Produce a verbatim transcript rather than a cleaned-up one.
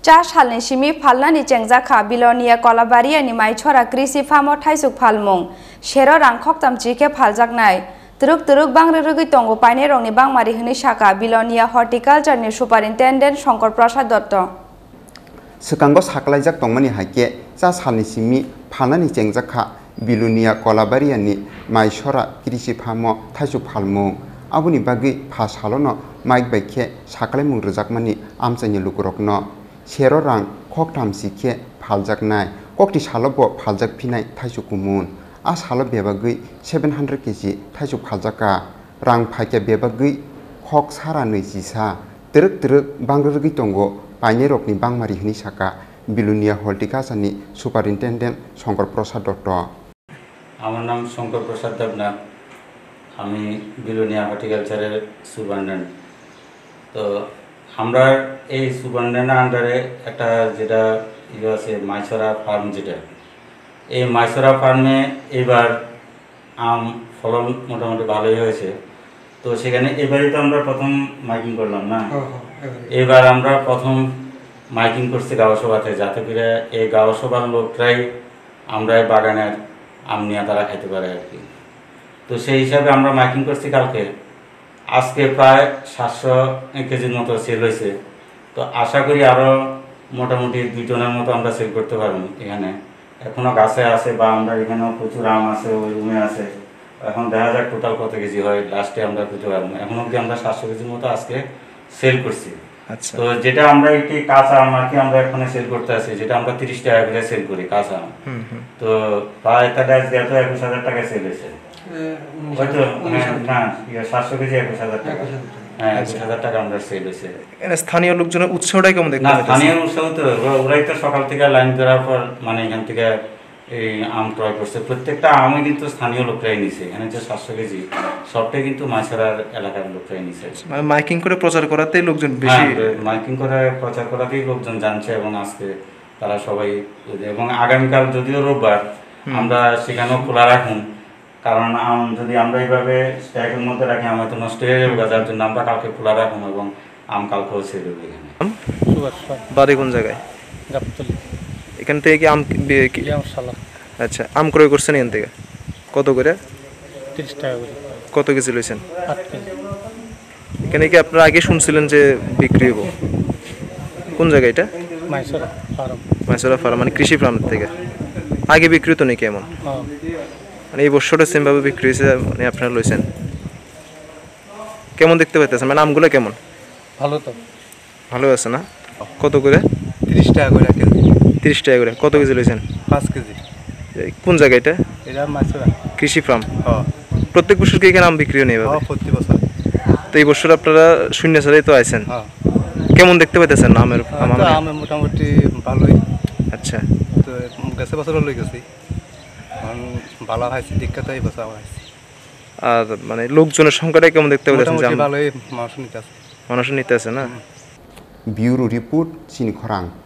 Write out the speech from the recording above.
Chasal ni Simi Phalnani Chengjakha Belonia Kolabariya ni Maicharra Krishi Phamung Thaichuk Phalmung Shero rang khoktam chike phaljaknai Turuk turuk bang rugui tongo paine rong ni bang mari hini shaka Belonia Horticulture ni Superintendent Shankar Prasad Dotto Sekango saklaijak tongmani haike Chasal ni Simi Phalnani Chengjakha Belonia Kolabariya ni Maicharra Krishi Phamung Thaichuk Phalmung Abuni bagi phasalono mic baike saklai mung rujakmani amchani lukurokno Shero rang khoktam sikhe phaljaknai kokti salobo phaljak phinai Thaichuk kumun a salo bebagui seven hundred kilograms Thaichuk phaljaka rang phaike bebagui khok sara neujisa truk truk bangrugui tongo paine rokni bangmari hini saka Belonia Horticulture ni Superintendent Shankar Prasad Dotto আমার নাম শঙ্কর প্রসাদ দেবনাথ আমি বিলোনিয়া হর্টিকালচারের superintendent তো আমরা এই সুপারিনটেন্ডেন্টের আন্ডারে একটা যেটা ইয়ে আছে মাইচরা ফার্ম যেটা এই মাইচরা ফার্মে এবার আম ফলন মোটামুটি ভালোই হয়েছে তো সেখানে এবারই তো আমরা প্রথম মাইকিং করলাম না এবার আমরা প্রথম মাইকিং করছি গাঁওসভাতে যাতে করে এই গাঁওসভার লোকরাই আমরা এই বাগানের আম নিয়ে তারা খাইতে পারে আর কি তো সেই হিসাবে আমরা মাইকিং করছি কালকে আজকে প্রায় সাতশো কেজির মতো সেল হয়েছে তো আশা করি আরও মোটামুটি দুই টনের মতো আমরা সেল করতে পারবো এখানে এখনও গাছে আছে বা আমরা এখানেও প্রচুর আম আছে ওই রুমে আছে এখন দেখা যাক টোটাল কত কেজি হয় লাস্টে আমরা করতে পারবো এখন অবধি আমরা সাতশো কেজির মতো আজকে সেল করছি আচ্ছা তো যেটা আমরা একটি কাঁচা আম আর কি আমরা এখানে সেল করতে আছি যেটা আমরা তিরিশ টাকা করে সেল করি কাঁচা আম তো প্রায় তাদের আজকে এত একুশ হাজার টাকা সেল হয়েছে হয়তো না সাতশো কেজি একুশ হাজার টাকা হ্যাঁ একুশ হাজার টাকা আমরা সেল হয়েছে স্থানীয় লোকজনের উৎসাহটাই কেমন দেখতে না স্থানীয় উৎসাহ তো ওরাই তো সকাল থেকে লাইন ধরার পর মানে এখান থেকে এই আম ক্রয় করছে প্রত্যেকটা আমই কিন্তু স্থানীয় লোকরাই নিছে এখানে যে সাতশো কেজি সবটাই কিন্তু মাইচরার এলাকার লোকরাই নিছে মাইকিং করে প্রচার করাতেই লোকজন বেশি মাইকিং করে প্রচার করাতেই লোকজন জানছে এবং আজকে তারা সবাই এবং আগামীকাল যদিও রোববার আমরা সেখানেও খোলা রাখুন কারণ আম যদি আমরা এইভাবে স্ট্যাকের মধ্যে রাখি আম হয়তো নষ্ট হয়ে যাবে যার জন্য আমরা কালকে খোলা রাখুন এবং আম কালকেও সেল হবে এখানে বাড়ি কোন জায়গায় গাবতলী এখান থেকে কি আম আচ্ছা আম ক্রয় করছেন এখান থেকে কত করে তিরিশ টাকা করে কত কেজি লইছেন আট কেজি এখানে কি আপনারা আগে শুনছিলেন যে বিক্রি হবো কোন জায়গা এটা মাইচরা ফার্ম মাইচরা ফার্ম মানে কৃষি ফার্ম থেকে আগে বিক্রি তো নেই কেমন মানে এই বছরটা সেমভাবে বিক্রি হয়েছে মানে আপনারা লইছেন কেমন দেখতে পাইতেছেন মানে আমগুলো কেমন ভালো তো ভালো আছে না কত করে তিরিশ টাকা করে কেজি তিরিশ টাকা করে কত কেজি লইছেন পাঁচ কেজি কোন জায়গা এটা এটা মাইচরা কৃষি ফার্ম হ্যাঁ প্রত্যেক বছর কি এখানে আম বিক্রি নেই হ্যাঁ প্রতি বছর তো এই বছর আপনারা শূন্য ছাড়াই তো আইছেন হ্যাঁ কেমন দেখতে পাইতেছেন আমের আম মোটামুটি ভালোই আচ্ছা তো গেছে বছর লই গেছি ভালো হয়েছে দীক্ষা তো এই বছর হয়েছে আর মানে লোকজনের সংখ্যাটা কেমন দেখতে পাইতেছেন ভালোই মানুষ নিতে আছে মানুষ নিতে আছে না Bureau Report Sini Khorang